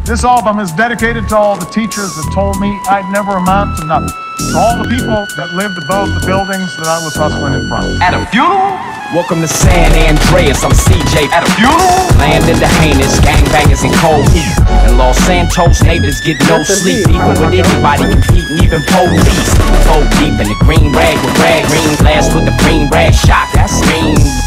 This album is dedicated to all the teachers that told me I'd never amount to nothing. To all the people that lived above the buildings that I was hustling in front of. At a funeral? Welcome to San Andreas, I'm CJ. At a funeral? Land of the heinous, gangbangers and cold heat. In Los Santos, neighbors get no sleep. Even with anybody competing, even police. Fold deep in the green rag with rag. Green glass with the green rag shot, that's mean.